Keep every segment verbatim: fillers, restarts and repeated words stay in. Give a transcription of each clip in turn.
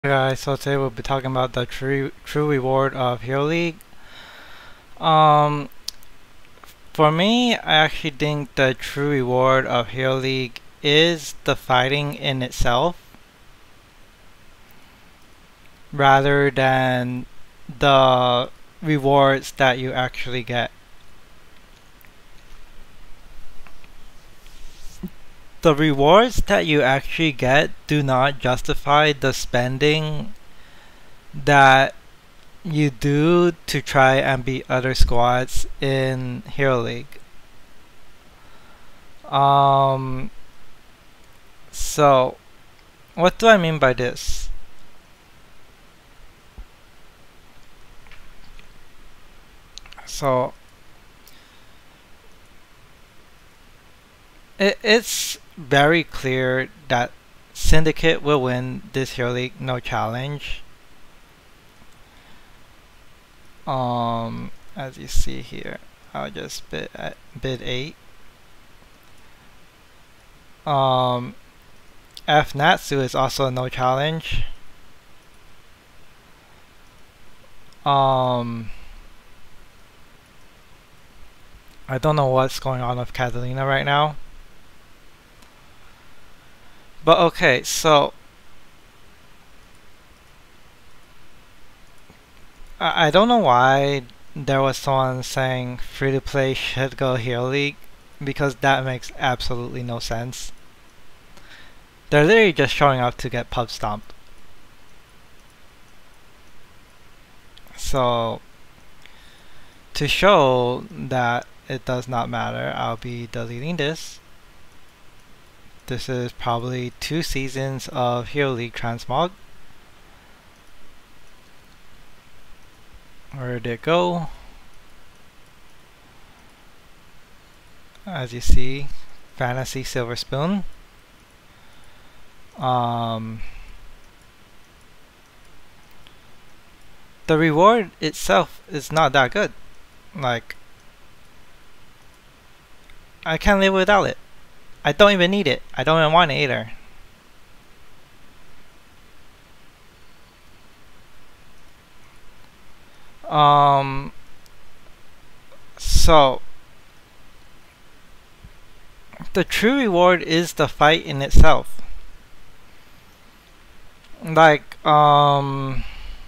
Hey guys, so today we'll be talking about the true true reward of Hero League. Um, for me, I actually think the true reward of Hero League is the fighting in itself, rather than the rewards that you actually get. The rewards that you actually get do not justify the spending that you do to try and beat other squads in Hero League. Um, so, what do I mean by this? So, it, it's very clear that Syndicate will win this Hero League, no challenge. Um, as you see here, I'll just bid at bid eight. Um, F Natsu is also no challenge. Um, I don't know what's going on with Catalina right now. But okay, so I, I don't know why there was someone saying free to play should go Hero League, because that makes absolutely no sense. They're literally just showing up to get pub stomped. So to show that it does not matter, I'll be deleting this. This is probably two seasons of Hero League transmog. Where did it go? As you see, Fantasy Silver Spoon. Um, the reward itself is not that good. Like, I can't live without it. I don't even need it. I don't even want it either. Um, so the true reward is the fight in itself. Like, um,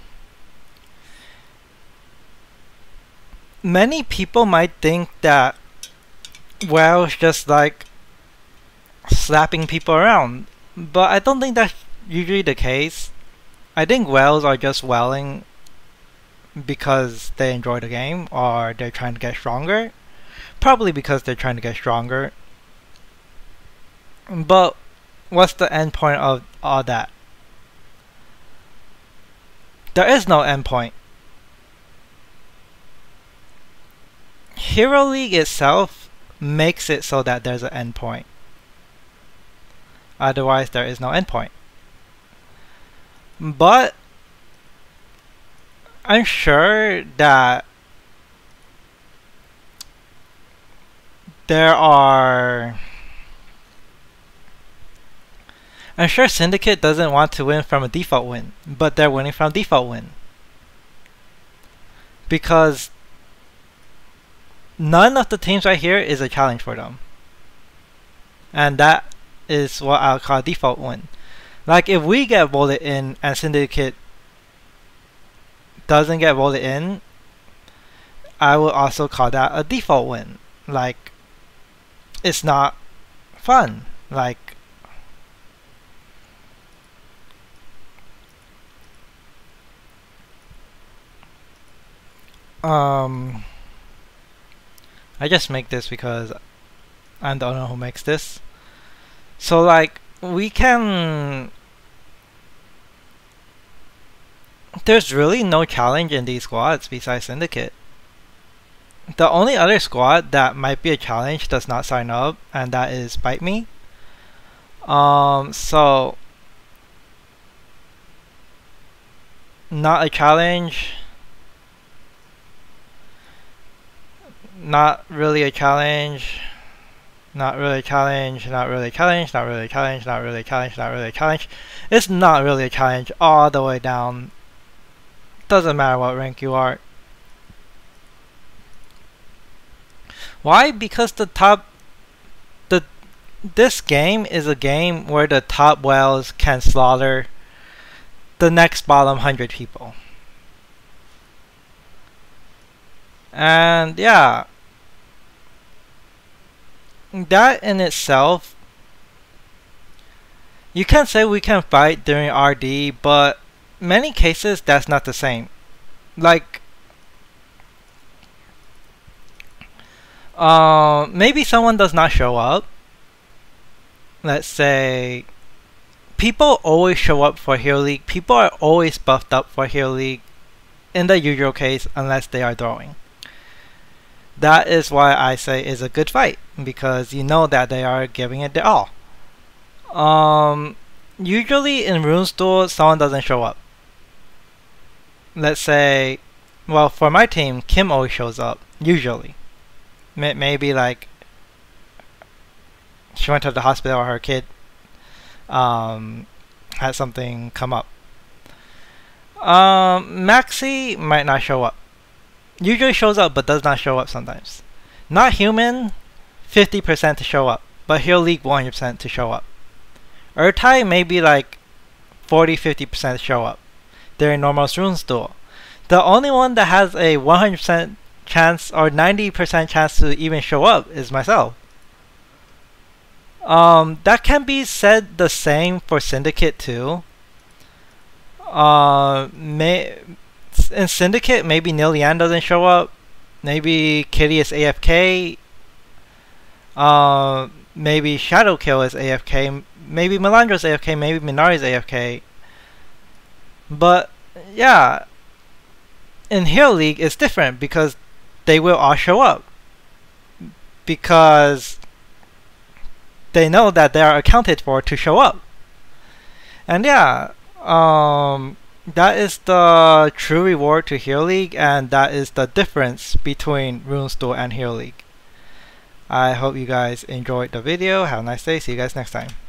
many people might think that WoW is just like slapping people around, but I don't think that's usually the case. I think whales are just welling because they enjoy the game, or they're trying to get stronger. Probably because they're trying to get stronger. But what's the end point of all that? There is no end point. Hero League itself makes it so that there's an end point. Otherwise, there is no end point. But I'm sure that there are... I'm sure Syndicate doesn't want to win from a default win, but they're winning from default win. Because none of the teams right here is a challenge for them. And that is what I'll call default win. Like, if we get voted in and Syndicate doesn't get voted in, I will also call that a default win. Like, it's not fun. Like, um, I just make this because I don't know who makes this. So like, we can... There's really no challenge in these squads besides Syndicate. The only other squad that might be a challenge does not sign up, and that is Bite Me. Um, so... Not a challenge. Not really a challenge. Not really a challenge, not really a challenge, not really a challenge, not really a challenge, not really a challenge. It's not really a challenge all the way down. Doesn't matter what rank you are. Why? Because the top the this game is a game where the top whales can slaughter the next bottom one hundred people. And yeah, that in itself, you can say we can fight during R D, but many cases that's not the same. Like, uh, maybe someone does not show up. Let's say people always show up for Hero League. People are always buffed up for Hero League in the usual case, unless they are throwing. That is why I say it's a good fight, because you know that they are giving it their all. Um, usually in Runes Duel, someone doesn't show up. Let's say, well, for my team, Kim always shows up, usually. M maybe like, she went to the hospital or her kid um, had something come up. Um, Maxi might not show up. Usually shows up but does not show up sometimes. Not Human, fifty percent to show up, but Hero League one hundred percent to show up. Ertai maybe like forty to fifty percent show up during normal Runes Duel. The only one that has a one hundred percent chance or ninety percent chance to even show up is myself. Um, that can be said the same for Syndicate too. Uh, may in Syndicate, maybe Neil Yan doesn't show up. Maybe Kitty is A F K. Uh, maybe Shadowkill is A F K. Maybe Melandra is A F K. Maybe Minari is A F K. But yeah, in Hero League it's different because they will all show up because they know that they are accounted for to show up. And yeah, um, that is the true reward to Hero League, and that is the difference between Runes Duel and Hero League. I hope you guys enjoyed the video. Have a nice day. See you guys next time.